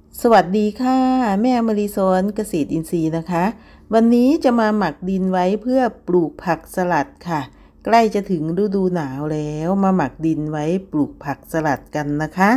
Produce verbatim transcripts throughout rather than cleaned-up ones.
สวัสดีค่ะแม่มริสอนเกษตรอินทรีย์นะคะวันนี้จะมาหมักดินไว้เพื่อปลูกผักสลัดค่ะใกล้จะถึงฤดูหนาวแล้วมาหมักดินไว้ปลูกผักสลัดกันนะคะ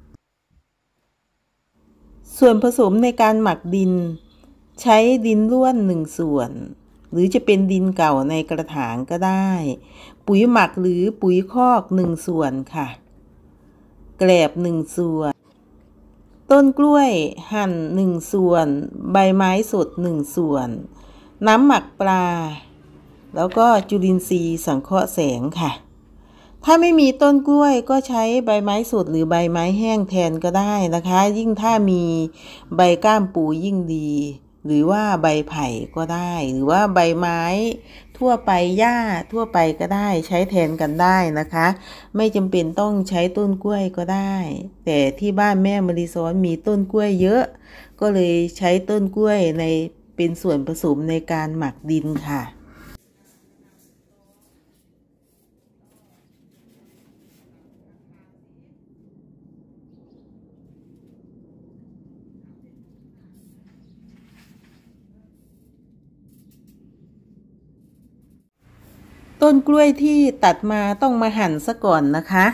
ส่วนผสมในการหมักดินใช้ดินร่วนหนึ่งส่วนหรือจะเป็นดินเก่าในกระถางก็ได้ปุ๋ยหมักหรือปุ๋ยคอกหนึ่งส่วนค่ะแกลบหนึ่งส่วนต้นกล้วยหั่นหนึ่งส่วนใบไม้สดหนึ่งส่วนน้ำหมักปลาแล้วก็จุลินทรีย์สังเคราะห์แสงค่ะถ้าไม่มีต้นกล้วยก็ใช้ใบไม้สดหรือใบไม้แห้งแทนก็ได้นะคะยิ่งถ้ามีใบก้ามปูยิ่งดีหรือว่าใบไผ่ก็ได้หรือว่าใบไม้ทั่วไปหญ้าทั่วไปก็ได้ใช้แทนกันได้นะคะไม่จำเป็นต้องใช้ต้นกล้วยก็ได้แต่ที่บ้านแม่มริซ้อนมีต้นกล้วยเยอะก็เลยใช้ต้นกล้วยในเป็นส่วนผสมในการหมักดินค่ะต้นกล้วยที่ตัดมาต้องมาหั่นซะก่อนนะคะ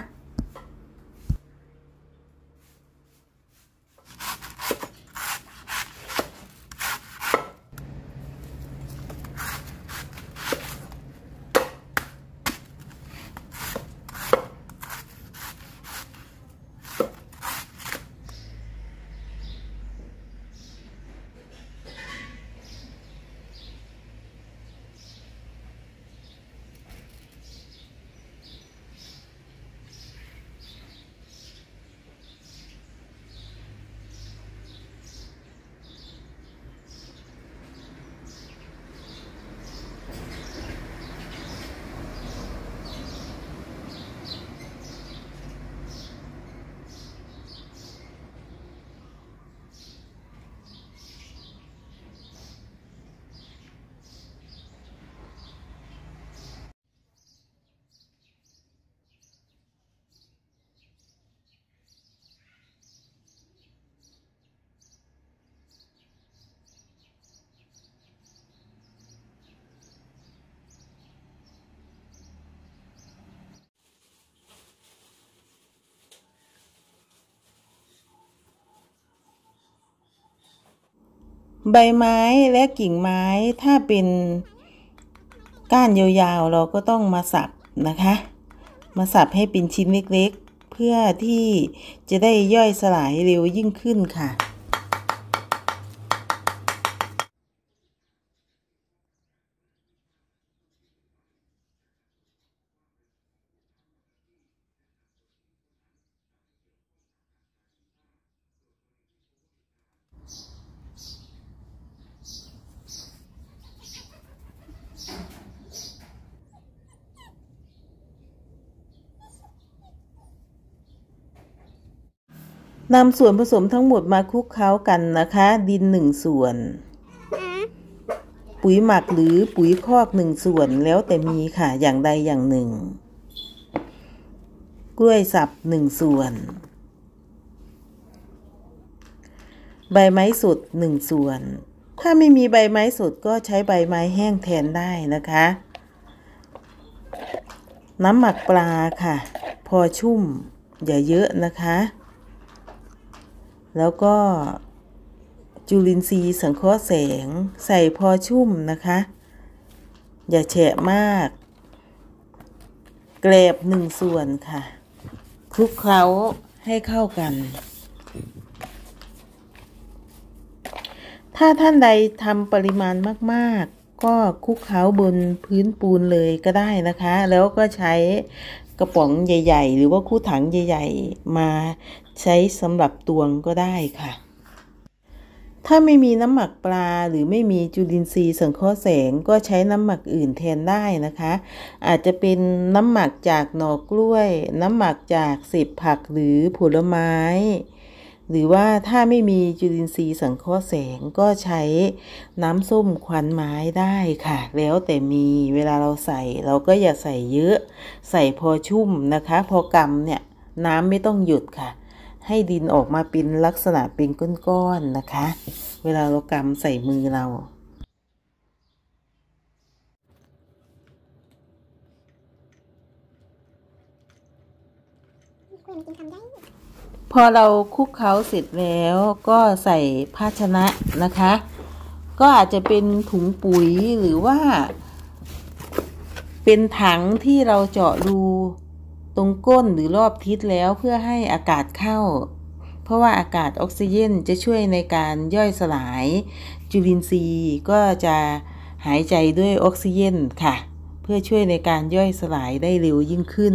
ใบไม้และกิ่งไม้ถ้าเป็นก้านยาวๆเราก็ต้องมาสับนะคะมาสับให้เป็นชิ้นเล็กๆเพื่อที่จะได้ย่อยสลายเร็วยิ่งขึ้นค่ะนำส่วนผสมทั้งหมดมาคลุกเคล้ากันนะคะดินหนึ่งส่วนปุ๋ยหมักหรือปุ๋ยคอกหนึ่งส่วนแล้วแต่มีค่ะอย่างใดอย่างหนึ่งกล้วยสับหนึ่งส่วนใบไม้สดหนึ่งส่วนถ้าไม่มีใบไม้สดก็ใช้ใบไม้แห้งแทนได้นะคะน้ำหมักปลาค่ะพอชุ่มอย่าเยอะนะคะแล้วก็จุลินทรีย์สังเคราะห์แสงใส่พอชุ่มนะคะอย่าแฉะมากแกลบหนึ่งส่วนค่ะคลุกเคล้าให้เข้ากันถ้าท่านใดทำปริมาณมากๆก็คลุกเคล้าบนพื้นปูนเลยก็ได้นะคะแล้วก็ใช้กระป๋องใหญ่ๆหรือว่าคู่ถังใหญ่ๆมาใช้สำหรับตวงก็ได้ค่ะถ้าไม่มีน้ำหมักปลาหรือไม่มีจุลินทรีย์สังเคราะห์แสงก็ใช้น้ำหมักอื่นแทนได้นะคะอาจจะเป็นน้ำหมักจากหน่อกล้วยน้ำหมักจากเศษผักหรือผลไม้หรือว่าถ้าไม่มีจุลินทรีย์สังเคราะห์แสงก็ใช้น้ำส้มควันไม้ได้ค่ะแล้วแต่มีเวลาเราใส่เราก็อย่าใส่เยอะใส่พอชุ่มนะคะพอกำเนี่ยน้ำไม่ต้องหยุดค่ะให้ดินออกมาเป็นลักษณะเป็นก้อนๆนะคะเวลาเรากำใส่มือเราพอเราคลุกเคล้าเสร็จแล้วก็ใส่ภาชนะนะคะก็อาจจะเป็นถุงปุ๋ยหรือว่าเป็นถังที่เราเจาะรูตรงก้นหรือรอบทิศแล้วเพื่อให้อากาศเข้าเพราะว่าอากาศออกซิเจนจะช่วยในการย่อยสลายจุลินทรีย์ก็จะหายใจด้วยออกซิเจนค่ะเพื่อช่วยในการย่อยสลายได้เร็วยิ่งขึ้น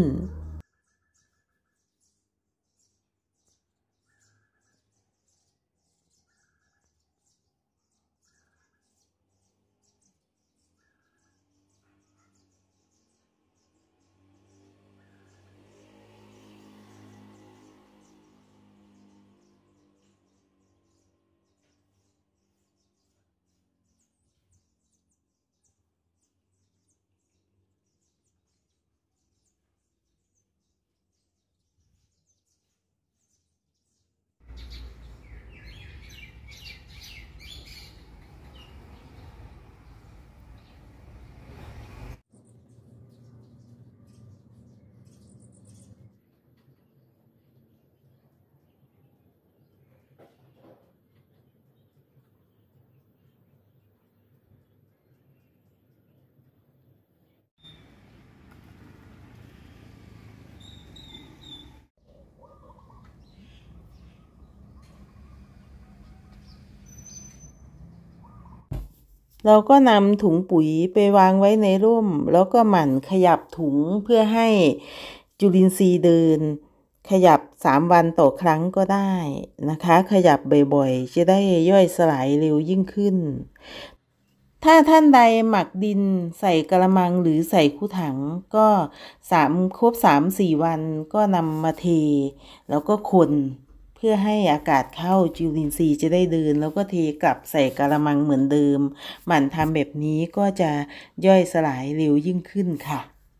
เราก็นำถุงปุ๋ยไปวางไว้ในร่มแล้วก็หมั่นขยับถุงเพื่อให้จุลินทรีย์เดินขยับสามวันต่อครั้งก็ได้นะคะขยับบ่อยๆจะได้ย่อยสลายเร็วยิ่งขึ้นถ้าท่านใดหมักดินใส่กระมังหรือใส่คูถังก็สามครบสามสี่วันก็นำมาเทแล้วก็คนเพื่อให้อากาศเข้าจุลินทรีย์จะได้เดินแล้วก็เทกลับใส่กระมังเหมือนเดิมหมั่นทำแบบนี้ก็จะย่อยสลายเร็วยิ่งขึ้นค่ะ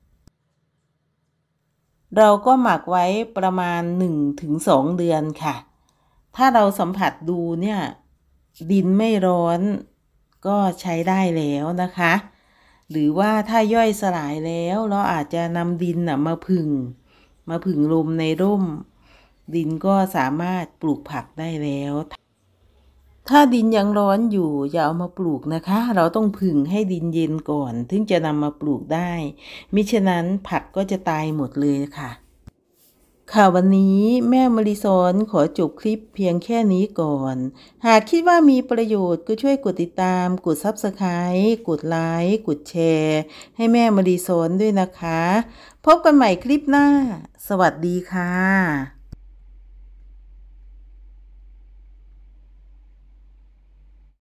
เราก็หมักไว้ประมาณ หนึ่งถึงสอง เดือนค่ะถ้าเราสัมผัสดูเนี่ยดินไม่ร้อนก็ใช้ได้แล้วนะคะหรือว่าถ้าย่อยสลายแล้วเราอาจจะนำดินน่ะมาผึ่งมาผึ่งลมในร่มดินก็สามารถปลูกผักได้แล้วถ้าดินยังร้อนอยู่อย่าเอามาปลูกนะคะเราต้องผึ่งให้ดินเย็นก่อนถึงจะนำมาปลูกได้มิฉะนั้นผักก็จะตายหมดเลยค่ะค่ะวันนี้แม่มะลิสอนขอจบคลิปเพียงแค่นี้ก่อนหากคิดว่ามีประโยชน์ก็ช่วยกดติดตามกด ซับสไครบ์ กดไลค์กดแชร์ให้แม่มะลิสอนด้วยนะคะพบกันใหม่คลิปหน้าสวัสดีค่ะ